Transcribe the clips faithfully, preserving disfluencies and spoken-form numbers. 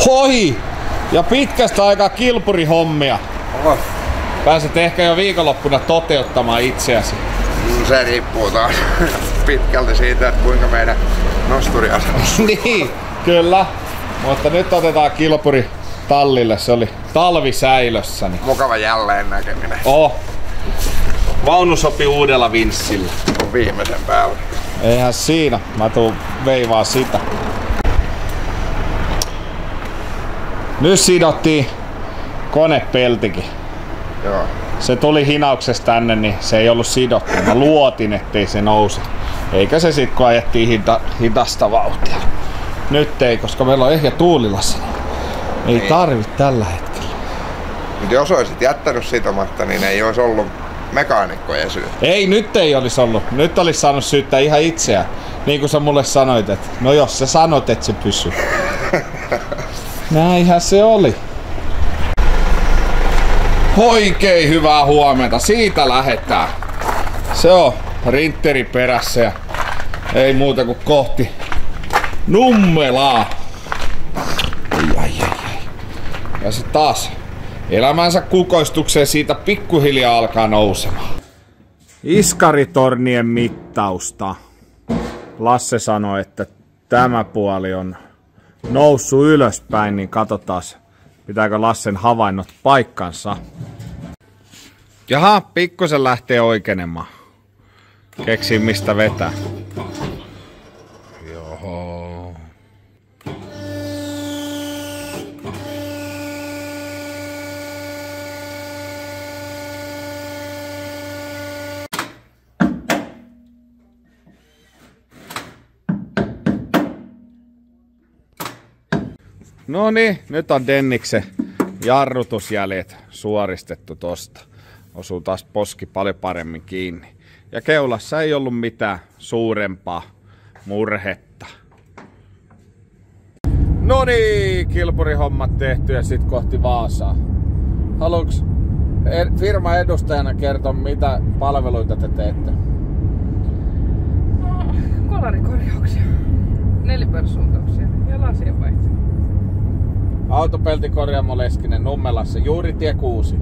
Hoi! Ja pitkästä aikaa kilpurihommia. Oho. Pääset ehkä jo viikonloppuna toteuttamaan itseäsi. Se riippuu taas pitkälti siitä, että kuinka meidän nosturiasetus. Niin, kyllä. Mutta nyt otetaan kilpuri tallille. Se oli talvisäilössä. Niin. Mukava jälleen näkeminen. Oh. Vaunu sopi uudella vinssillä. On viimeisen päällä. Eihän siinä. Mä tuun veivaa sitä. Nyt sidottiin konepeltikin. Joo. Se tuli hinauksesta tänne, niin se ei ollut sidottu. Mä luotin, ettei se nouse. Eikä se sit, kun ajettiin hita, hitasta vauhtia. Nyt ei, koska meillä on ehjä tuulilassa. Ei niin. Tarvi tällä hetkellä. Mutta jos olisit jättänyt sitomatta, niin ei olisi ollut mekaanikkojen syy. Ei, nyt ei olisi ollut. Nyt olisi saanut syyttää ihan itseään. Niin kuin sä mulle sanoit, että no jos sä sanot, että se pysyy. Näinhän se oli. Oikein hyvää huomenta. Siitä lähetään. Se on rinteri perässä ja ei muuta kuin kohti Nummelaa. Ai, ai, ai, ai. Ja se taas elämänsä kukoistukseen siitä pikkuhiljaa alkaa nousemaan. Iskaritornien mittausta. Lasse sanoi, että tämä puoli on noussut ylöspäin, niin katsotaan, pitääkö Lassen havainnot paikkansa. Jaha, pikkusen lähtee oikeenemaan. Keksii mistä vetää. Joo. No niin, nyt on Denniksen jarrutusjäljet suoristettu tosta. Osuu taas poski paljon paremmin kiinni. Ja keulassa ei ollut mitään suurempaa murhetta. No niin, kilpurihommat tehty ja sit kohti Vaasaa. Haluuks firman edustajana kertoa, mitä palveluita te teette? No, kolarikorjauksia, nelipersuuntauksia ja lasien vaihtoja. Autopeltikorjaamo Leskinen Nummelassa, juuri tie kuusi.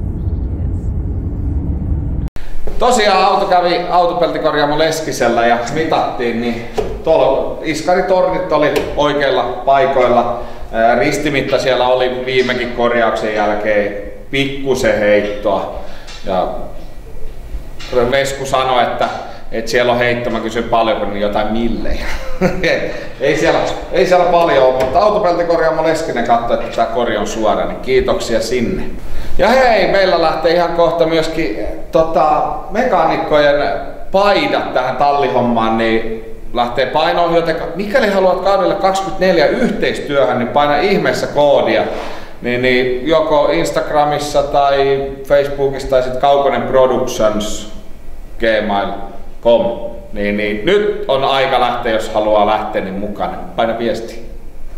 Tosiaan auto kävi autopeltikorjaamo Leskisellä ja mitattiin, niin tuolla iskaritornit oli oikeilla paikoilla. Ristimitta siellä oli viimekin korjauksen jälkeen pikkusen heittoa. Ja Vesku sanoi, että, että siellä on heitto. Mä kysyin paljonko, niin jotain millejä. ei, siellä, ei siellä paljon ole, mutta autopeltikorjaamo Leskinen katsoi, että tämä kori on suora, niin kiitoksia sinne. Ja hei, meillä lähtee ihan kohta myöskin tota, mekaanikkojen paidat tähän tallihommaan, niin lähtee painoon, joten mikäli haluat kaudelle kaksikymmentäneljä yhteistyöhön, niin paina ihmeessä koodia. Niin, niin joko Instagramissa tai Facebookissa tai sitten Kaukonen Productions gmail piste com. Niin, niin nyt on aika lähteä, jos haluaa lähteä, niin mukaan. Paina viesti.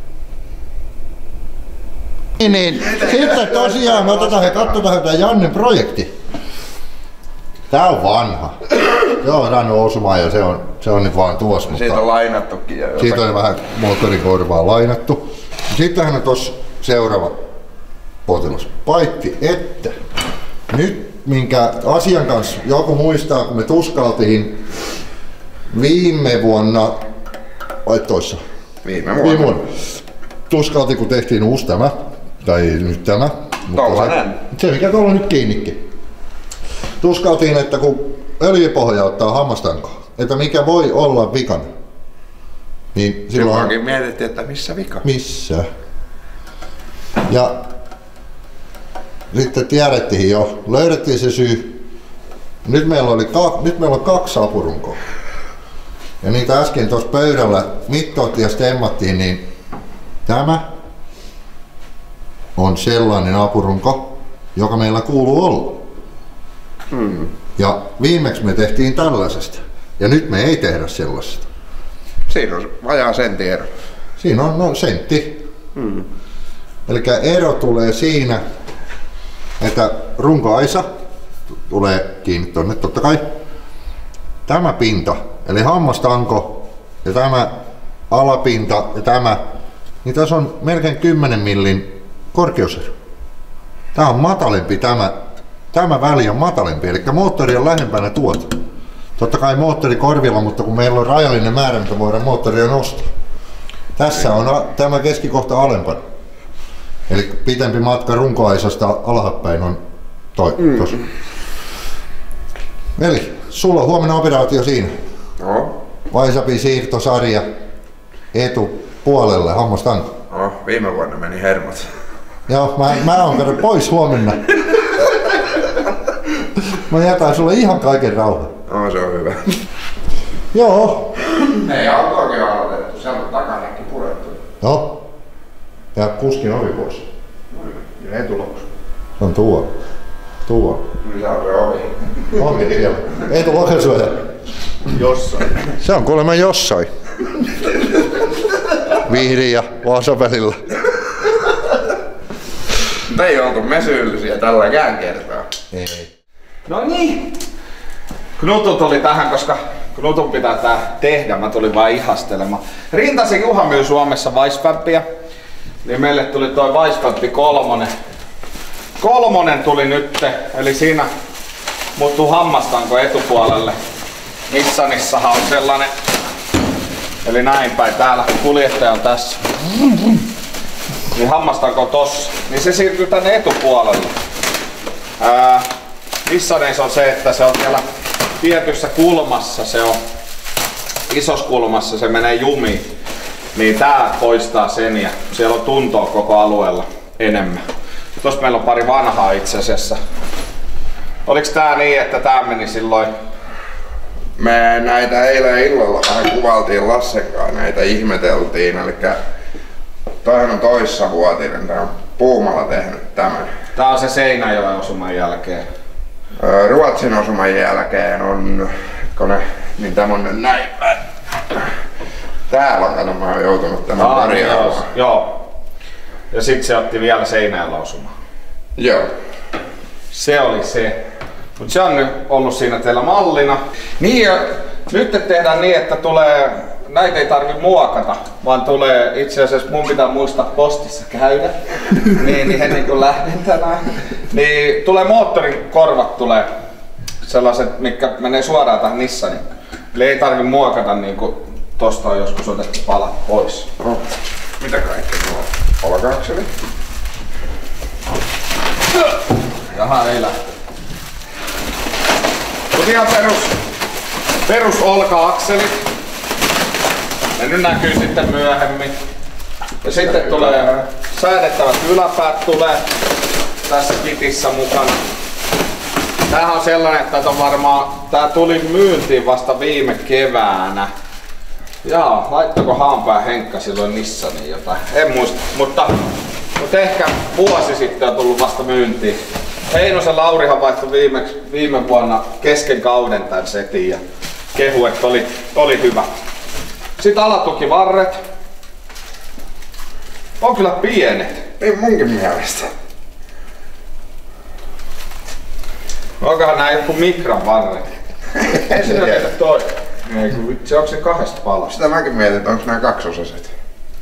Niin, niin. Sitten tosiaan me otetaan ja katsotaan tämä Jannen projekti. Tää on vanha. Se on saanut osumaan ja se on, se on nyt vaan tuossa. Mutta siitä on lainattukin. Ja siitä on vähän moottorikorvaa lainattu. Sittenhän on tossa seuraava potilas. Paitti, että nyt minkä asian kanssa joku muistaa, kun me tuskaltiin viime vuonna, vai toissa? Viime vuonna. Viime vuonna. Tuskaltiin, kun tehtiin uusi tämä, tai nyt tämä. Tollanen. Se, se mikä tuolla on nyt kiinnikin. Tuskaltiin, että kun öljypohja ottaa hammastankoa, että mikä voi olla vikana. Niin silloin mietittiin, että missä vika? Missä? Ja sitten tiedettiin jo, löydettiin se syy. Nyt meillä, oli ka- nyt meillä on kaksi apurunkoa. Ja niitä äsken tuossa pöydällä mittoittiin ja stemmattiin, niin tämä on sellainen apurunko, joka meillä kuuluu olla. Hmm. Ja viimeksi me tehtiin tällaisesta. Ja nyt me ei tehdä sellaista. Siinä on vajaa sentti ero. Siinä on no, sentti. Hmm. Eli ero tulee siinä, että runkoaisa tulee kiinni tonne totta kai. Tämä pinta, eli hammastanko ja tämä alapinta ja tämä niin tässä on melkein kymmenen millin korkeusero. Tää on matalempi tämä, tämä väli on matalempi, eli moottori on lähempänä tuota. Totta kai moottori korvilla, mutta kun meillä on rajallinen määrä, mitä voidaan moottoria nostaa. Tässä on a, tämä keskikohta alempana. Eli pitempi matka runkoaisasta alhapäin on toi. Mm. Tossa. Eli sulla on huomenna operaatio siinä. No. Vaisapin siirtosarja etu puolelle hammastanko. No, viime vuonna meni hermot. Joo, mä, mä oon kato pois huomenna. Mä jätän sulle ihan kaiken rauhan. No, se on hyvä. Joo. Ei autoakin ole aloitettu, sieltä on takanenkin purettu. Joo. Ja kuskin ovi pois. Ja etuloks. Se on tuo. Tuo. Missä on se ovi? Ovi siellä. Etulokasuoja. Jossain. Se on kuulemma jossain. Vihdin ja Vaasan välillä. Mutta ei oltu me syyllisiä tälläkään kertaa. Ei. No niin. Knutu tuli tähän, koska Knutun pitää tää tehdä. Mä tulin vaan ihastelemaan. Rintasen Juha myy Suomessa Weissfabia. Niin meille tuli toi Weissfab kolmonen. Kolmonen tuli nyt, eli siinä muuttuu hammastanko etupuolelle. Nissanissahan on sellainen, eli näin päin, täällä kuljettaja on tässä. Niin hammastanko tossa, niin se siirtyy tänne etupuolelle. Ää, Nissaneissa on se, että se on siellä tietyssä kulmassa, se on isossa kulmassa, se menee jumiin. Niin tää poistaa sen ja siellä on tuntoa koko alueella enemmän. Tuossa meillä on pari vanhaa itse asiassa. Oliks tää niin, että tää meni silloin? Me näitä eilen illalla vähän kuvaltiin Lassenkaan, näitä ihmeteltiin. Elikkä toihan on toissavuotinen, tää on Puumala tehnyt tämän. Tää on se Seinäjoen osuman jälkeen. Ruotsin osuman jälkeen on, ne, niin tämä on näin päin. Täällä on, kato, mä oon joutunut tämän Ah, niin, joo, korjaamaan. joo. Ja sit se otti vielä Seinäjoella osumaan. Joo. Se oli se. Mut se on nyt ollut siinä teillä mallina. Niin ja nyt tehdään niin, että tulee, näitä ei tarvi muokata, vaan tulee itse asiassa mun pitää muistaa postissa käydä. niin, niin ennen kuin lähden tänään. Niin tulee moottorin korvat tulee sellaiset, mitkä menee suoraan tähän Nissaniin. Eli ei tarvi muokata niin kuin tosta on joskus otettu palat pois. Oh. Mitä kaikkea nuo? Olkaakseli? Jaha, ei lähtee. Mut ihan perus, perus olka-akselit. Ne nyt näkyy sitten myöhemmin. Ja sitten tulee säädettävät yläpäät tulee tässä kitissä mukana. Tämähän on sellainen, että on varmaan, tää tuli myyntiin vasta viime keväänä. Jaa, laittako Haanpää Henkka silloin Nissaniin jotain? En muista, mutta, mutta ehkä vuosi sitten on tullut vasta myyntiin. Heinosen Laurihan vaihtoi viime, viime vuonna kesken kauden tän setin ja kehu, että oli, oli hyvä. Sitten alatukivarret. On kyllä pienet. Niin munkin mielestä. Onkohan nää joku mikran varret? Ei se tiedä toi. Ei kun vitsi, onko se kahdesta palasta? Sitä mäkin mietin, että onko nämä kaksosaset.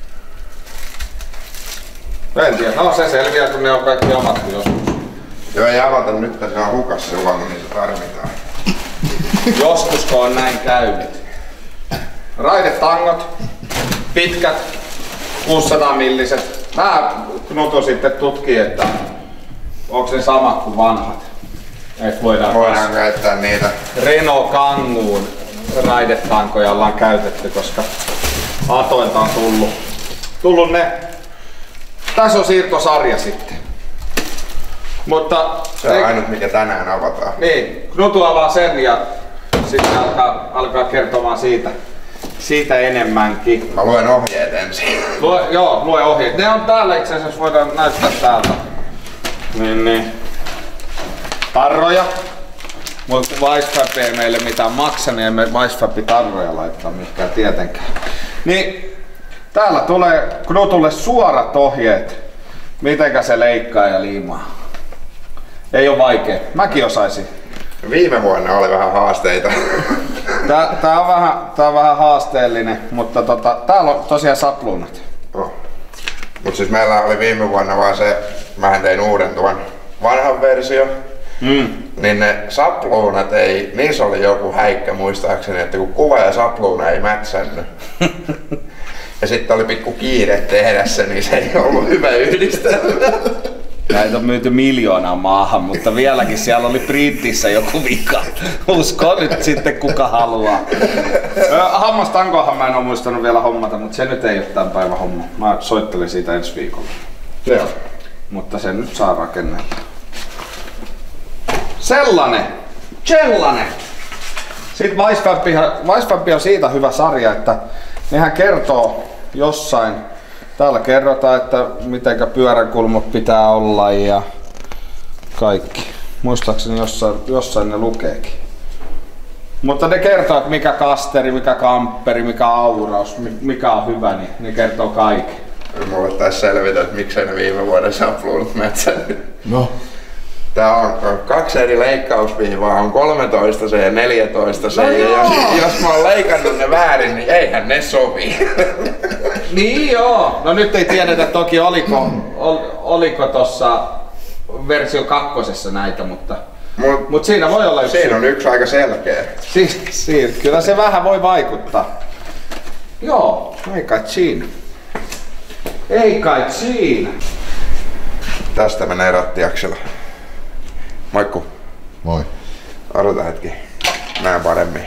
En tiedä, no se selviää kun ne on kaikki avattu joskus. Joo, ei avata nyt, että se on hukassa se huono, niin se tarvitaan. Joskus kun on näin käynyt. Raidetangot, pitkät, kuusisataa milliset. Mä Knutu sitten tutkii, että onko ne samat kuin vanhat. Et voidaan Voidaan käyttää niitä. Renault Kanguun raidetankoja ollaan käytetty, koska Atoilta on tullut, tullut ne. Tässä on siirtosarja sitten. Mutta Se on ainut mikä tänään avataan. niin, Knutu avaa sen ja sitten alkaa, alkaa kertomaan siitä, siitä enemmänkin. Mä luen ohjeet ensin. Lue, joo, lue ohjeet. Ne on täällä itse asiassa, voidaan näyttää täältä. Niin, niin. Tarroja. Mutta Weissfab ei meille mitään maksa, niin emme Weissfabin tarroja laittaa mihinkään tietenkään. Niin täällä tulee Knutulle suorat ohjeet, mitenkä se leikkaa ja liimaa. Ei oo vaikea. Mäkin osaisin. Viime vuonna oli vähän haasteita. Tää, tää, on, vähän, tää on vähän haasteellinen, mutta tota, täällä on tosiaan sapluunat. Oh. Mut siis meillä oli viime vuonna vaan se, mähän tein uuden tuon vanhan versio. Mm. Niin ne sapluunat ei, niissä oli joku häikkä muistaakseni, että kun kuva ja sapluuna ei mätsännyt. Ja sitten oli pikku kiire tehdä se, niin se ei ollut hyvä yhdistelmä. Näitä on myyty miljoonaa maahan, mutta vieläkin siellä oli printissä joku vika. Usko nyt sitten kuka haluaa. Hammastankohan mä en oo muistanut vielä hommata, mutta se nyt ei ole tämän päivän homma. Mä soittelin siitä ensi viikolla. Joo. Mutta se nyt saa rakennella. Sellainen! Sellainen! Sitten Weissfab on siitä hyvä sarja, että nehän kertoo jossain. Täällä kerrotaan, että mitenkä pyöränkulmat pitää olla ja kaikki. Muistaakseni jossain, jossain ne lukeekin. Mutta ne kertoo, että mikä kasteri, mikä kampperi, mikä auraus, mikä on hyvä, niin ne kertoo kaikki. Mulle taisi selvitä, että miksei ne viime vuoden sapluunat mätsännyt. No. Tää on kaksi eri leikkausviivaa, on kolmetoista se ja neljätoista se. No ja jos, jos mä oon leikannut ne väärin, niin eihän ne sovi. Niin joo. No nyt ei tiedetä toki oliko, ol, oliko tossa versio kakkosessa näitä, mutta mut, mut siinä voi olla yksi. Siinä on yksi aika selkeä. Si, si, kyllä se vähän voi vaikuttaa. Joo, ei kai siinä. Ei kai siinä. Tästä menee rattiaksella. Moikku. Moi. Odota hetki. Näen paremmin.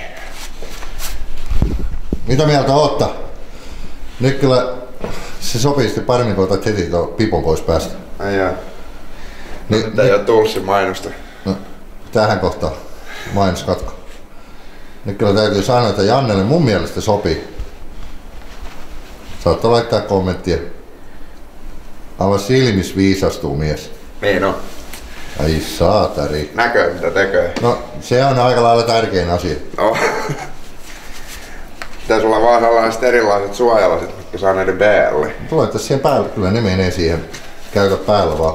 Mitä mieltä ootta? Nyt kyllä se sopii sitten paremmin, kun otat heti tuon pipon pois päästä. Ai jaa. Niin, nyt ei oo Tulssin mainosta. No, tähän kohtaan mainoskatko. Nyt kyllä täytyy sanoa, että Jannelle mun mielestä sopii. Saattaa laittaa kommenttia. Aivan silmis viisastuu mies. Niin on. Ai saatari. Näkö mitä tekee? No se on aika lailla tärkein asia. No. Pitäis olla vaan sellaiset erilaiset suojalasit, mitkä saa näiden B L. Laittais siihen päälle, kyllä ne menee siihen. Käytä päällä vaan.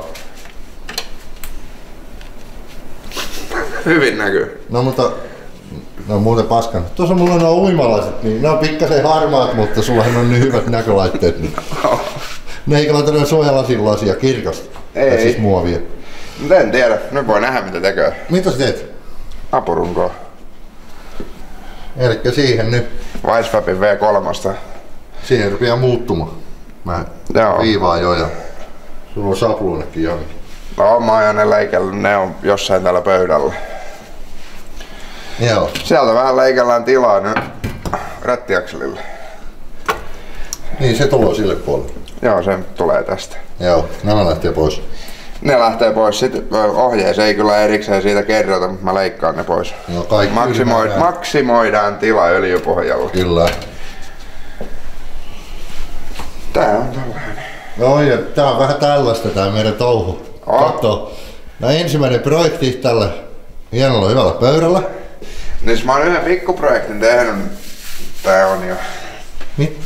Hyvin näkyy. No mutta ne on muuten paskan. Tuossa mulla on nuo uimalaiset, niin ne on pikkasen harmaat, mutta sullahan on niin hyvät näkölaitteet. Niin. Ne ei kannata suojalasin lasia kirkasta. Ei. Tai siis muovia. Mut en tiedä, nyt voi nähdä mitä tekee. Mitä sä teet? Apurunkoa. Elikkä siihen nyt. Weissfabin V kolme. Siihen rupeaa muuttumaan. Mä Joo. viivaan jo ja sulla on sapluunekin jo. No mä oon ne leikellyt, ne on jossain täällä pöydällä. Joo. Sieltä vähän leikellään tilaa nyt rattiakselille. Niin se tulee sille puolelle. Joo, se tulee tästä. Joo, nämä lähtee pois. Ne lähtee pois. Sitten ohjeessa ei kyllä erikseen siitä kerrota, mutta mä leikkaan ne pois. No, kaikki Maksimoi, maksimoidaan tila öljypohjalla. Kyllä. Tää on tällainen. No ja tää on vähän tällaista tää meidän touhu. Oh. Katso. No ensimmäinen projekti tällä hienolla hyvällä pöydällä. Niin mä oon yhden pikkuprojektin tehnyt. Tää on jo. Mit?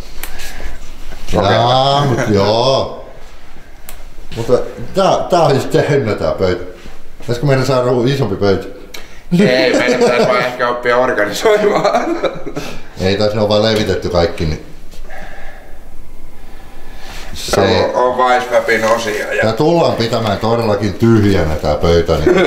Jaa, mut joo. Mutta tää, tää on just tehnyt tää pöytä. Pitäisikö meidän saada isompi pöytä? Ei, meidän pitäis vaan ehkä oppia organisoimaan. Ei taas ne on vaan levitetty kaikki. Niin. Se on, on Weissfabin osia. Ja... Tää tullaan pitämään todellakin tyhjänä tää pöytä. Niin.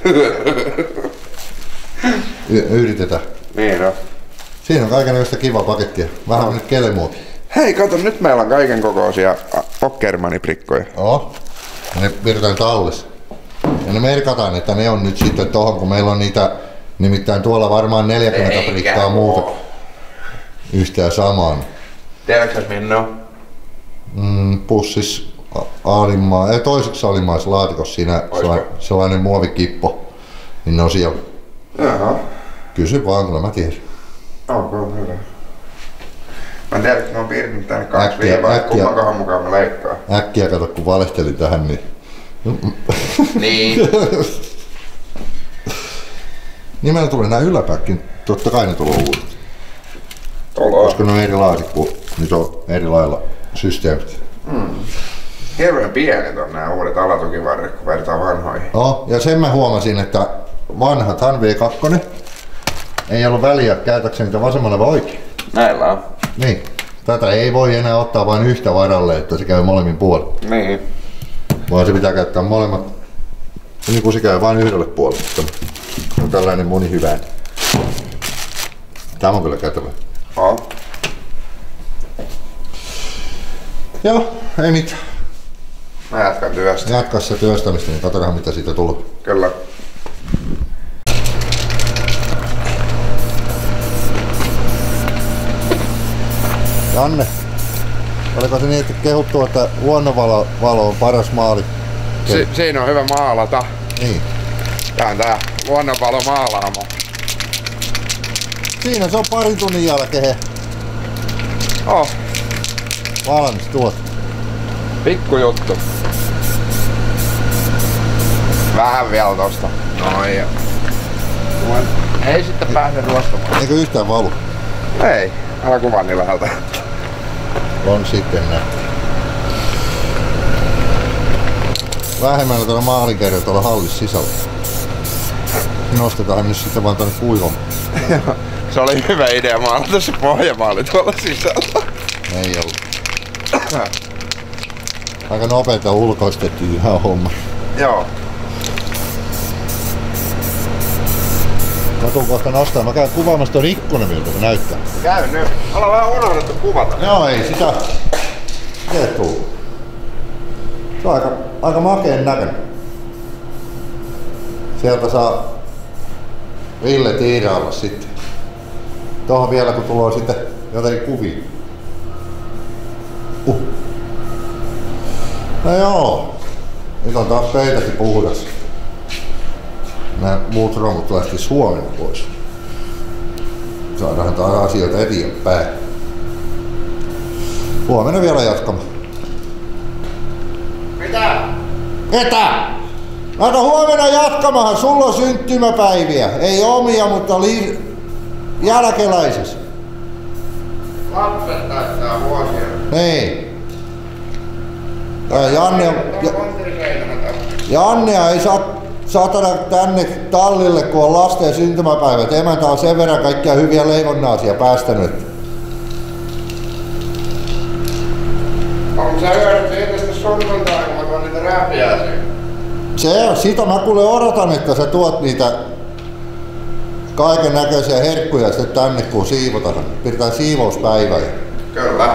y- yritetään. Niin on. Siinä on kaikenlaista kivaa pakettia. Vähän on nyt kelemuoti. Hei, kato, nyt meillä on kaiken kokoisia Ockerman-prikkoja. Joo. Ne pidetään tallessa. Ja ne merkataan, että ne on nyt sitten tohon, kun meillä on niitä, nimittäin tuolla varmaan neljäkymmentä prikkaa muuta. Yhtään samaan. Tiedätkö minne on? Mm, pussis alimmaa, ei toiseksi alimmaisessa laatikossa siinä sellainen, sellainen muovikippo. Niin ne on siellä. Jaha. Kysy vaan, kyllä mä tiedän. Onko hyvä. Mä en tiedä, että mä oon piirtänyt tänne kaksi Äkkiä, viivaa, äkkiä. kummankohan mukaan mä leikkaan. Äkkiä kato, kun valehtelin tähän, niin... Niin. Niin meillä tulee nää yläpäkkin, totta kai ne tulee uudet. Tuolla Koska ne on eri laatikko, nyt on eri lailla systeemit. Mm. Hirveän pienet on nämä uudet alatukivarret, kun vertaa vanhoihin. No, ja sen mä huomasin, että vanhathan V kaksi ei ollut väliä, käytäkseni niitä vasemmalla vai oikein. Näillä on. Niin, tätä ei voi enää ottaa vain yhtä varalle, että se käy molemmin puolin. Niin. Vaan se pitää käyttää molemmat. Niin kuin se käy vain yhdelle puolelle. Se on tällainen monihyväinen. Tämä on kyllä kätevä. Oh. Joo, ei mitään. Mä jatkan työstä. Jatka se työstämistä, niin katsotaan mitä siitä tulee. Kyllä. Janne, oliko se niin, että kehuttu, että luonnonvalo valo on paras maali? Si siinä on hyvä maalata. Niin. Tää on tää luonnonvalo maalaamo. Siinä se on parin tunnin jälkeen Oh, valmis tuot. pikku juttu. Vähän vielä tosta. Noin ja... Ei sitten pääse ruostamaan. Eikö yhtään valu? Ei, älä kuvaa niin läheltä. On sitten näin. Vähemmällä tuolla maalinkerroilla tuolla hallissa sisällä. Nostetaan nyt sitten vaan tonne kuivamaan. Se oli hyvä idea maalata se pohjamaali tuolla sisällä. Ei ollut. Aika nopeeta ulkoistettu ihan homma. Joo. Mä tuun kohta nostaa. Mä käyn kuvaamassa ton ikkunan, miltä se näyttää. Käy nyt. Ollaan vähän unohdettu kuvata. Joo, ei sitä. Sitä ei tuu. Se on aika, aika makeen näköinen. Sieltä saa Ville tiirailla sitten. Tuohon vielä kun tulee sitten jotenkin kuvia. Uh. No joo. Nyt on taas pöytäkin puhdas. Nämä muut romut lähtis huomenna pois. Saadaan taas asioita eteenpäin. Huomenna vielä jatkamme. Mitä? Ketä? Laita huomenna jatkamaan, sulla on syntymäpäiviä. Ei omia, mutta li... jälkeläisessä. Lapset täyttää vuosia. Niin. Ja Janne, on, ja, Jannea ei saa saatana tänne tallille, kun on lasten syntymäpäivät. Emäntä on sen verran kaikkia hyviä leivonnaasia päästänyt. Onko sä hyödyt siitä sitten sunnuntai, kun mä tuon niitä räpiäisiä? Se, sitä mä kuule odotan, että sä tuot niitä kaiken näköisiä herkkuja sitten tänne, kun siivotaan. Pidetään siivouspäivä. Kyllä.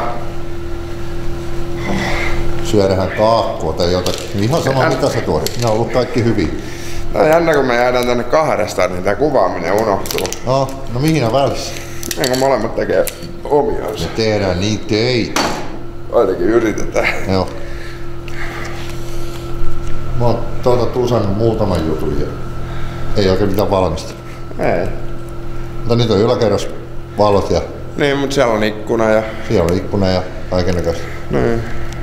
Syödähän kaakkua tai jotakin. Ihan sama mitä sä tuot. Ne on ollut kaikki hyvin. Tää on jännä, kun me jäädään tänne kahdestaan, niin tää kuvaaminen unohtuu. No, no mihin on välissä? Eikö molemmat tekee omiansa? Me tehdään niin töitä. Ainakin yritetään. Joo. Mä oon tuolta tusannut muutaman jutun ja ei oikein mitään valmista. Ei. Mutta nyt on yläkerros valot ja Niin, mut siellä on ikkuna ja... siellä on ikkuna ja kaikennäköistä. Niin.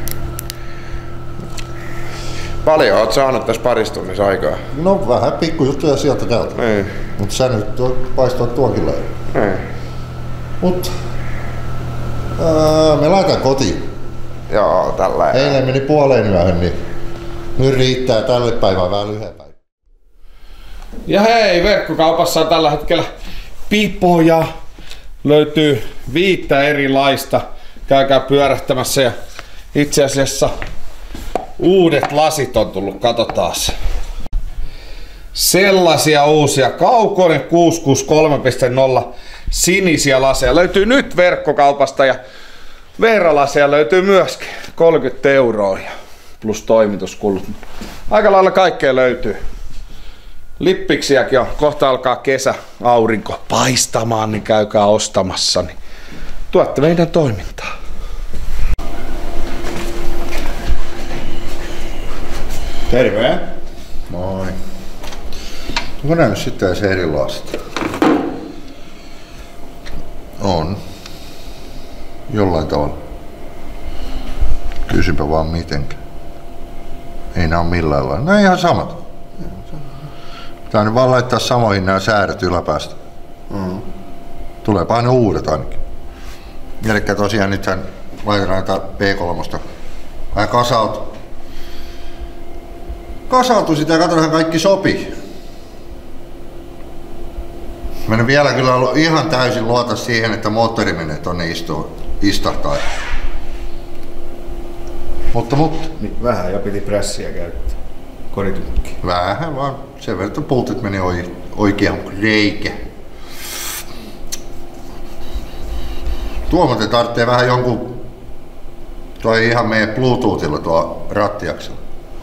Paljon oot saanut tässä parissa tunnissa aikaa. No vähän pikkujuttuja sieltä täältä. Niin. Mut sä nyt paistaa tuonkin löydy. Niin. Mut ää, me laitetaan kotiin. Joo, tällä Eilen meni puoleen yöhön, niin nyt riittää tälle päivään vähän lyhyen päivän. Ja hei, verkkokaupassa on tällä hetkellä pipoja. Löytyy viittä erilaista. Käykää pyörähtämässä ja itse asiassa uudet lasit on tullut, katsotaan. Sellaisia uusia Kaukonen kuusi kuusi kolme piste nolla sinisiä laseja. Löytyy nyt verkkokaupasta ja Veera-laseja löytyy myöskin. kolmekymmentä euroa plus toimituskulut. Aika lailla kaikkea löytyy. Lippiksiäkin on. Kohta alkaa kesä, aurinko paistamaan, niin käykää ostamassa. Niin tuotte meidän toimintaa. Terve! Moi! Onko näin sitten edes erilaista? On. Jollain tavalla. Kysypä vaan mitenkä. Ei nää oo millään lailla. Nää on ihan samat. Pitää nyt vaan laittaa samoihin nämä säädöt yläpäästä. Mm. Tuleepa ne uudet ainakin. Elikkä tosiaan nythän laitetaan tätä P kolme vähän kasautu. Kasautu sitä ja katsotaan kaikki sopii. Mä en vielä kyllä ollut ihan täysin luota siihen, että moottori menee tonne istuun. istahtaa. Mutta, mutta. Niin, vähän ja piti pressiä käyttää. Koritukki. Vähän vaan. Sen verran, että pultit meni oikeaan reikä. Tuo muuten tarvitsee vähän jonkun. Toi ihan meidän Bluetoothilla tuo rattiaksella.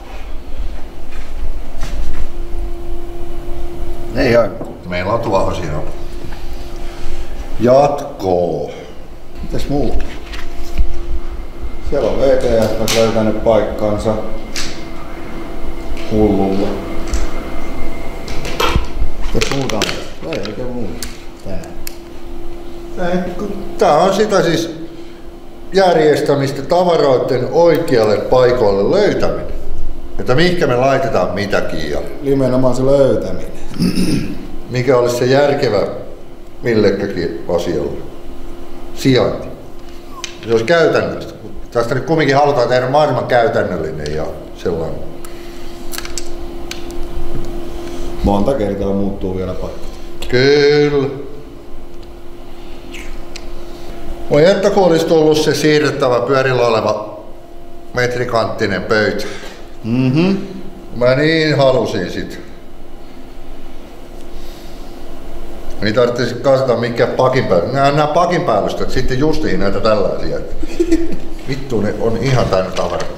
Ei aivan. Meillä on tuohon siinä. Jatkoo. Mitäs muuta? Siellä on V T F löytänyt paikkaansa. Hullulla. Mitäs muuta on? Ei oikein muuta. Tää. Tää on sitä siis järjestämistä tavaroiden oikealle paikoille löytäminen. Että mihinkä me laitetaan mitäkin ja Nimenomaan se löytäminen. mikä olisi se järkevä millekäkin asialle. Sijainti. Se olisi käytännöllistä. Tästä nyt kumminkin halutaan tehdä maailman käytännöllinen ja sellainen. Monta kertaa muuttuu vielä paikka. Kyllä. Voi että kun olisi tullut se siirrettävä pyörillä oleva metrikanttinen pöytä. Mhm. Mä niin halusin sit. Ei tarvitsisi kasata mikään pakin päälle. Nää, nää pakin päällystöt sitten justiin näitä tällaisia. Vittu, ne on ihan täynnä tavaraa.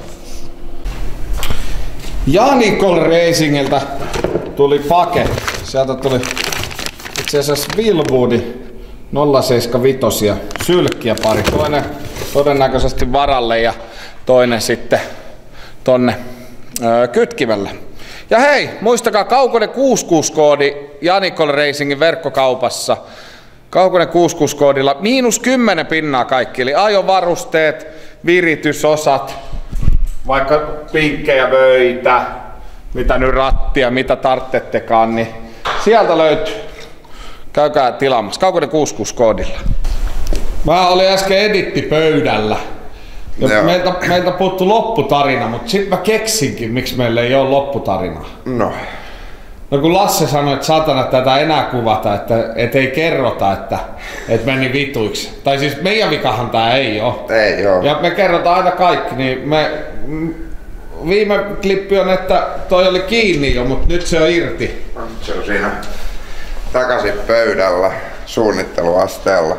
Janicol Racingiltä tuli pake. Sieltä tuli itse asiassa Wilwoodi nolla seitsemänkymmentäviisi sylkkiä pari. Toinen todennäköisesti varalle ja toinen sitten tonne öö, kytkivälle. Ja hei, muistakaa Kaukonen kuusikymmentäkuusi-koodi Janicol Racingin verkkokaupassa. Kaukonen kuusikymmentäkuusi-koodilla miinus kymmenen pinnaa kaikki, eli ajovarusteet, viritysosat, vaikka pinkkejä vöitä, mitä nyt rattia, mitä tarttettekaan, niin sieltä löytyy. Käykää tilaamassa. Kaukonen kuusikymmentäkuusi-koodilla. Mä olin äsken edittipöydällä. Ja meiltä, meiltä puuttu lopputarina, mutta sit mä keksinkin, miksi meillä ei ole lopputarinaa. No. No kun Lasse sanoi, että satana tätä enää kuvata, että et ei kerrota, että et meni vituiksi. Tai siis meidän vikahan tää ei oo. Ei oo. Ja me kerrotaan aina kaikki, niin me... Viime klippi on, että toi oli kiinni jo, mutta nyt se on irti. Se on siinä takaisin pöydällä suunnitteluasteella.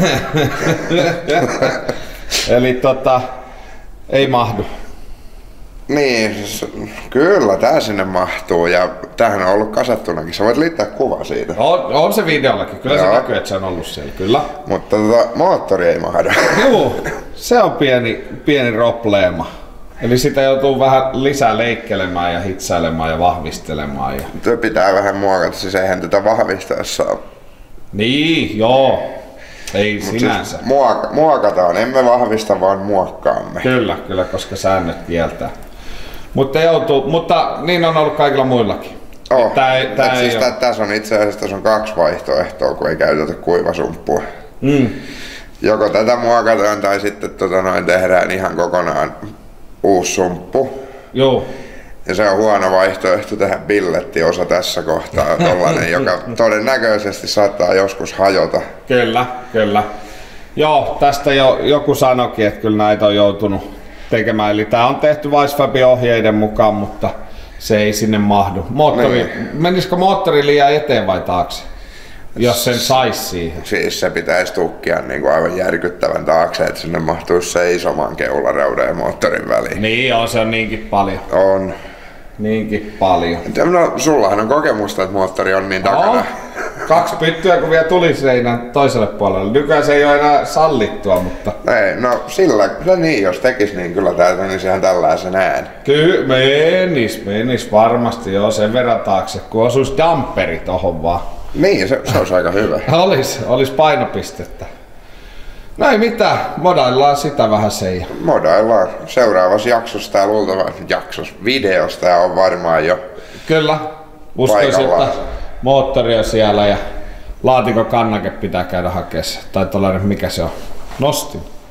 Eli tota, ei mahdu. Niin, siis, kyllä tää sinne mahtuu ja tämähän on ollut kasattunakin. Sä voit liittää kuva siitä. On, on se videollakin, kyllä Joo. se näkyy, että se on ollut siellä, kyllä. Mutta tota, moottori ei mahdu. Juu, se on pieni, pieni probleema. Eli sitä joutuu vähän lisää leikkelemään ja hitsailemaan ja vahvistelemaan. Ja... Tuo pitää vähän muokata, siis eihän tätä vahvistaessa ole. Niin, joo. Ei Mut sinänsä. siis muoka, muokataan, emme vahvista vaan muokkaamme. Kyllä, kyllä, koska säännöt kieltää. Mutta joutuu, mutta niin on ollut kaikilla muillakin. Oh. Tää ei, tää Et ei siis ole. tä, tässä on itse asiassa tässä on kaksi vaihtoehtoa, kun ei käytetä kuivasumppua. Mm. Joko tätä muokataan tai sitten tota noin tehdään ihan kokonaan uusi sumppu. Joo. Ja se on huono vaihtoehto tehdä billettiosa tässä kohtaa, tollanen, joka todennäköisesti saattaa joskus hajota. Kyllä, kyllä. Joo, tästä jo joku sanoikin, että kyllä näitä on joutunut tekemään. Eli tää on tehty Weissfabin ohjeiden mukaan, mutta se ei sinne mahdu. Moottori, niin. Menisikö moottori liian eteen vai taakse? Jos sen sais siihen. Siis se pitäisi tukkia niin kuin aivan järkyttävän taakse, että sinne mahtuisi seisomaan keulareuden ja moottorin väliin. Niin joo, se on niinkin paljon. On. Niinkin paljon. No, sullahan on kokemusta, että moottori on niin takana. No, kaksi pyttyä kun vielä tuli seinän toiselle puolelle. Nykyään se ei ole enää sallittua, mutta... Ei, no sillä, kyllä niin, jos tekis, niin kyllä tää menisi ihan tällaisen ään. Kyllä, menis, menis varmasti joo, sen verran taakse, kun osuisi damperi tohon vaan. Niin, se, se olisi aika hyvä. Olis, olis painopistettä. No ei mitään, modaillaan sitä vähän Seija. Modaillaan. Seuraavassa jaksossa tää luultavasti jaksossa, videosta tää on varmaan jo Kyllä, uskoisin, paikallaan. että moottori on siellä ja laatikon kannake pitää käydä hakeessa. Tai tollainen, mikä se on? Nostin.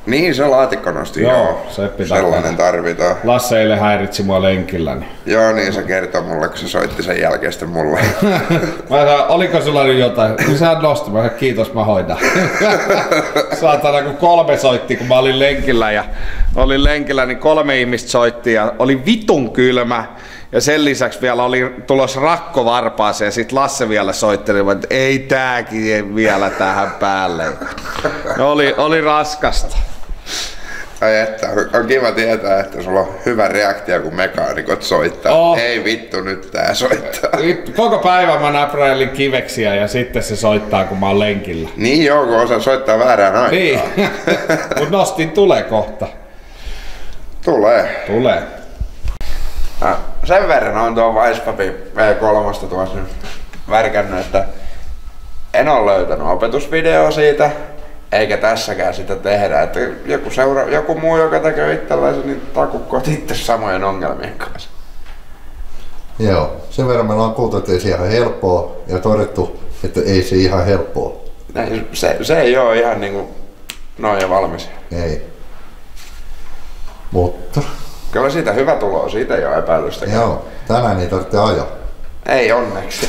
Niin, se laatikko nosti, joo. joo. Se pitää sellainen tehdä. Tarvitaan. Lasse eilen häiritsi mua lenkillä. Niin. Joo, niin se kertoi mulle, kun se soitti sen jälkeen sitten mulle. Mä sanoin, oliko sulla nyt jotain? Niin sehän nosti. Mä sanoin, kiitos, mä hoidan. Saatana, kun kolme soitti, kun mä olin lenkillä ja olin lenkillä, niin kolme ihmistä soitti ja oli vitun kylmä. Ja sen lisäksi vielä oli tulos rakko varpaaseen ja sit Lasse vielä soitteli, että ei tääkin vielä tähän päälle. Oli, oli raskasta. Ai että, on kiva tietää, että sulla on hyvä reaktio, kun mekaanikot soittaa. Oh. Ei vittu, nyt tää soittaa. Koko päivän mä näpräilin kiveksiä ja sitten se soittaa, kun mä oon lenkillä. Niin joo, kun osaa soittaa väärään aikaan. Niin, mut nostin tulee kohta. Tulee. Tulee. No, sen verran on tuo Weissfabin V kolme tuossa nyt värkännyt, että en ole löytänyt opetusvideoa siitä. Eikä tässäkään sitä tehdä, että joku, seura- joku muu, joka tekee itsellänsä, niin takukkoot itse samojen ongelmien kanssa. Joo, sen verran me ollaan kuultu, että ei se ihan helppoa ja todettu, että ei se ihan helppoa. Ei, se, se ei ole ihan niinku noin ja valmis. Ei. Mutta... Kyllä siitä hyvä tulo, siitä ei ole epäilystäkään. Joo, tänään ei tarvitse ajaa. Ei onneksi.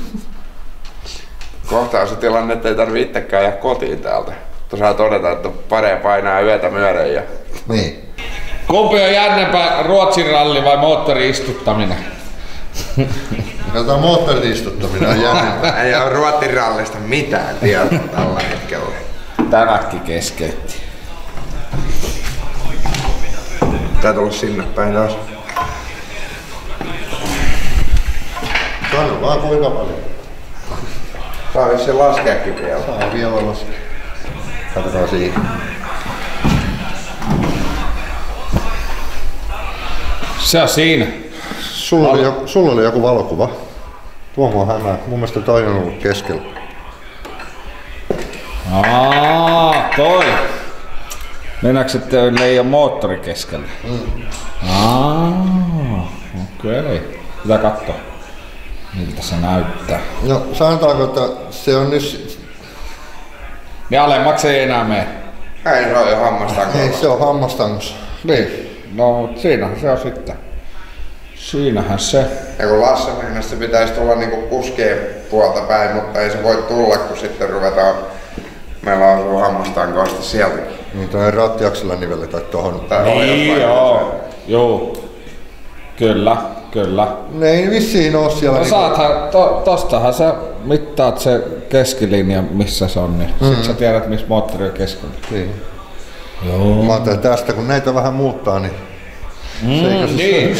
Kohta on se tilanne, että ei tarvitse itsekään jää kotiin täältä. Saa todeta, että pare painaa yötä myöden. Ja... Niin. Kumpi on jännempää, Ruotsin ralli vai moottorin istuttaminen? Tämä moottorin istuttaminen on jännempää. Ei ole Ruotsin rallista mitään tietoa tällä hetkellä. Tämäkin keskeytti. Tää tulla sinne päin taas. Sano vaan kuinka paljon. Saa vissiin laskeakin vielä. Saa vielä laskea. Katsotaan siihen. Se on siinä. Sulla oli, joku, sulla oli joku valokuva. Tuohon on hämää. Mun mielestä toi on ollut keskellä. Aa, toi. Mennäänkö, että ei ole moottori keskellä? Mm. Aa, okei. Okay. Pitää katsoa, miltä se näyttää. No sanotaanko, että se on nyt... Niin alemmaksi ei enää mene. Ei, se on jo hammastangolla. Ei, se on hammastangossa. Niin, no mutta siinähän se on sitten. Siinähän se. Ja kun Lasse mennessä se pitäisi tulla niinku kuskeen puolta päin, mutta ei se voi tulla, kun sitten ruvetaan... Meillä on sun hammastangoista sieltäkin. Niin toi rattiaksella nivelle tai tohon. Niin joo, joo. Kyllä, kyllä. Ne ei vissiin oo siellä. No niinku... saathan, to, tostahan sä mittaat se keskilinja, missä se on, niin mm-hmm. sit sä tiedät, missä moottori on keskellä. Niin. Joo. Mä ajattelin, tästä kun näitä vähän muuttaa, niin... Mm, se niin.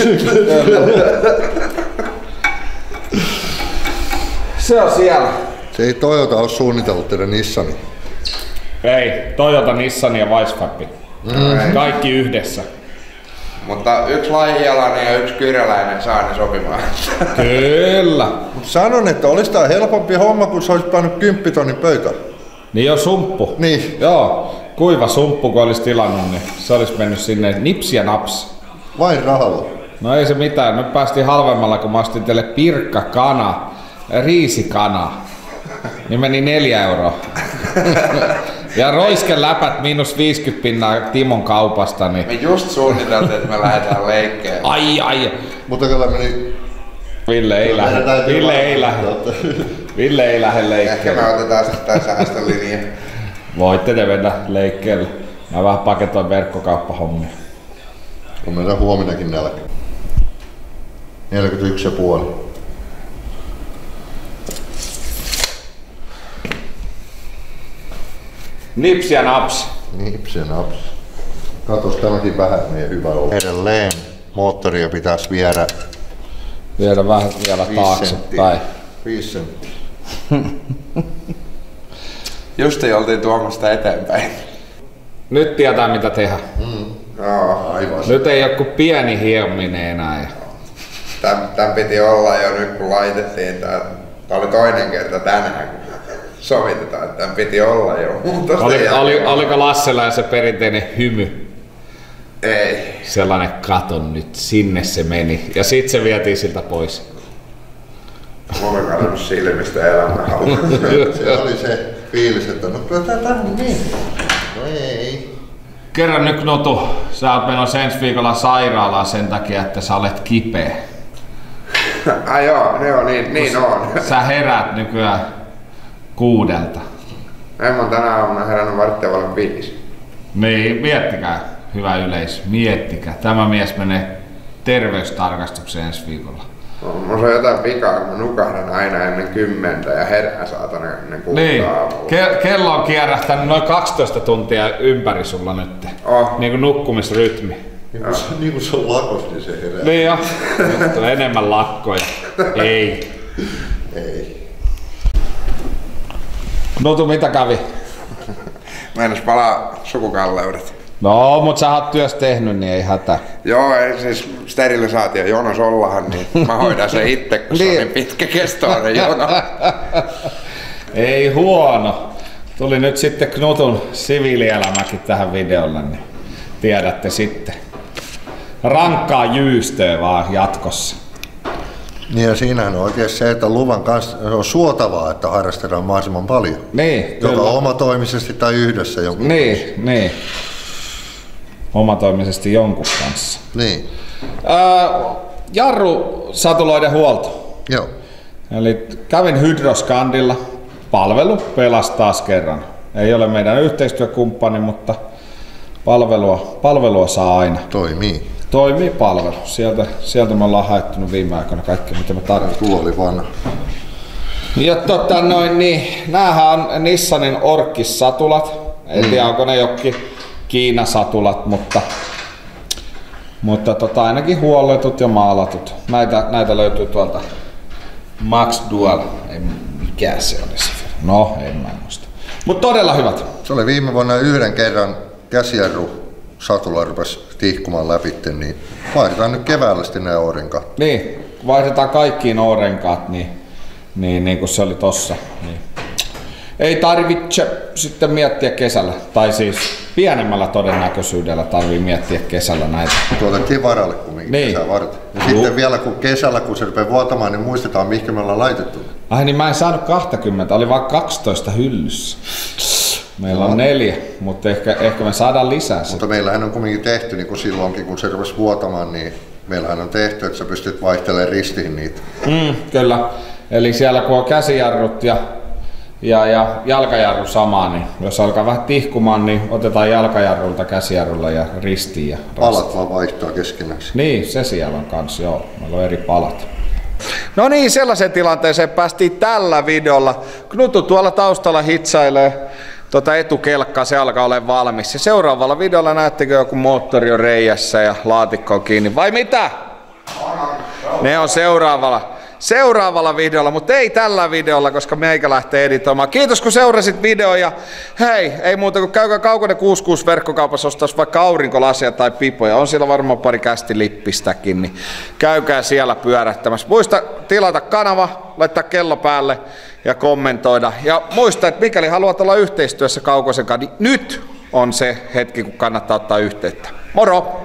Se on siellä. Se ei Toyota ole suunnitellut teidän Nissani. Ei, Toyota, Nissan ja Weissfab. Mm. Kaikki yhdessä. Mutta yksi laihialainen ja yksi kyräläinen saa ne sopimaan. Kyllä. Mut sanon, että olis tää helpompi homma, kun sä olisit pannut kymppitonnin pöytään. Niin jo sumppu. Niin. Joo, kuiva sumppu kun olisi tilannut, niin se olisi mennyt sinne nips ja naps. Vain rahalla. No ei se mitään, nyt päästiin halvemmalla, kun mä ostin teille pirkkakana, riisikana. Niin meni neljä euroa. Ja roiskeläpät miinus viisikymmentä pinnaa Timon kaupasta. Niin... Me just suunniteltiin, että me lähdetään leikkeen. Ai ai! Mutta kyllä meni... Ville ei lähde. Ville ei lähde. Ville ei lähde leikkeelle. Ehkä me otetaan sitten tää säästölinja. Voitte te mennä leikkeelle. Mä vähän paketoin verkkokauppahommia. On meillä huominakin nälkä. neljäkymmentäyksi pilkku viisi. Nips ja naps. Nips ja naps. Katos tämäkin vähän meidän hyvä olla. Edelleen moottoria pitäisi viedä. Viedä vähän vielä taaksepäin. Viisi senttiä. Just ei oltiin tuomasta eteenpäin. Nyt tietää mitä tehdä. Mm. Joo, aivan. Nyt ei oo kuin pieni hiominen enää. Tän, tän piti olla jo nyt kun laitettiin tää. Tää oli toinen kerta tänään kun sovitetaan, että tän piti olla jo. Oli, oli, oliko Lassella se perinteinen hymy? Ei. Sellainen katon nyt, sinne se meni. Ja sit se vietiin siltä pois. Mulla on kadonnut silmistä elämänhalua. Se oli se fiilis, että no kyllä tää tähän niin. No ei. Kerran nyt Knutu, sä oot menossa ensi viikolla sairaalaan sen takia, että sä olet kipeä. Ai joo, ne on niin, niin on. Sä heräät nykyään kuudelta. En mä tänä aamuna herännyt varttia vaille viisi. Niin, miettikää, hyvä yleisö, miettikää. Tämä mies menee terveystarkastukseen ensi viikolla. No, mulla on jotain vikaa, kun mä nukahdan aina ennen kymmentä ja herään saatana ennen kuutta Niin, aamulla. Ke- kello on kierrähtänyt noin kaksitoista tuntia ympäri sulla nyt. Oh. Niin kuin nukkumisrytmi. Niin kuin, se, niin kuin se on lakos, niin se herää. Niin jo, nyt on enemmän lakkoja. Ei. Ei. Knutu, mitä kävi? Meinas palaa sukukalleudet. No, mut sä oot työssä tehnyt, niin ei hätä. Joo, ei siis sterilisaatio jonos ollahan, niin mä hoidan se itse, kun se on niin pitkäkestoinen jono. Ei huono. Tuli nyt sitten Knutun siviilielämäkin tähän videolle, niin tiedätte sitten. Rankkaa jyystöä vaan jatkossa. Niin ja siinähän on oikein se, että luvan kanssa on suotavaa, että harrastetaan mahdollisimman paljon. Niin, Joko kyllä. omatoimisesti tai yhdessä jonkun Niin, niin. Omatoimisesti jonkun kanssa. Niin, Öö, jarrusatuloiden huolto. joo. Eli kävin Hydroskandilla. Palvelu pelasi taas kerran. Ei ole meidän yhteistyökumppani, mutta palvelua, palvelua saa aina. Toimii. Toimii palvelu. Sieltä, sieltä me ollaan haettunut viime aikoina kaikki, mitä me tarvitaan. Tuo oli vanha. Ja tota noin, niin, näähän on Nissanin orkkissatulat. En tiedä, onko ne jokin Kiinasatulat, mutta, mutta tota, ainakin huolletut ja maalatut. Näitä, näitä löytyy tuolta Max Dual. Ei, mikä se olisi? No, en mä muista. Mutta todella hyvät. Se oli viime vuonna yhden kerran käsijarru satula rupesi tihkumaan läpi, niin vaihdetaan nyt keväällä sitten nämä orenkaat. Niin, vaihdetaan kaikkiin orenkaat, niin, niin, niin kuin se oli tossa. Niin. Ei tarvitse sitten miettiä kesällä, tai siis pienemmällä todennäköisyydellä tarvii miettiä kesällä näitä. Tuotettiin varalle kumminkin Niin. kesää varten. Ja sitten vielä kun kesällä, kun se rupeaa vuotamaan, niin muistetaan mihinkä me ollaan laitettu. Ai niin mä en saanut kaksikymmentä, oli vaan kaksitoista hyllyssä. Meillä on neljä, mutta ehkä, ehkä me saadaan lisää sitä. Mutta meillähän on kumminkin tehty, niin kuin silloinkin kun se rupesi vuotamaan, niin meillähän on tehty, että sä pystyt vaihtelemaan ristiin niitä. Mm, kyllä. Eli siellä kun on käsijarrut ja, ja, ja jalkajarru samaa, niin jos alkaa vähän tihkumaan, niin otetaan jalkajarrulta käsijarrulla ja ristiin. Ja Palat vaan vaihtaa keskenään. Niin, se siellä on kans, joo. Meillä on eri palat. No niin, sellaiseen tilanteeseen päästiin tällä videolla. Knutu tuolla taustalla hitsailee tuota etukelkkaa, se alkaa olla valmis. Ja seuraavalla videolla näettekö joku moottori on reijässä ja laatikko on kiinni, vai mitä? Ne on seuraavalla. Seuraavalla videolla, mutta ei tällä videolla, koska meikä lähtee editoimaan. Kiitos kun seurasit videon ja hei, ei muuta kuin käykää Kaukonen kuusikymmentäkuusi verkkokaupassa ostaa vaikka aurinkolasia tai pipoja. On siellä varmaan pari kästilippistäkin, niin käykää siellä pyörähtämässä. Muista tilata kanava, laittaa kello päälle ja kommentoida. Ja muista, että mikäli haluat olla yhteistyössä Kaukosen kanssa, niin nyt on se hetki, kun kannattaa ottaa yhteyttä. Moro!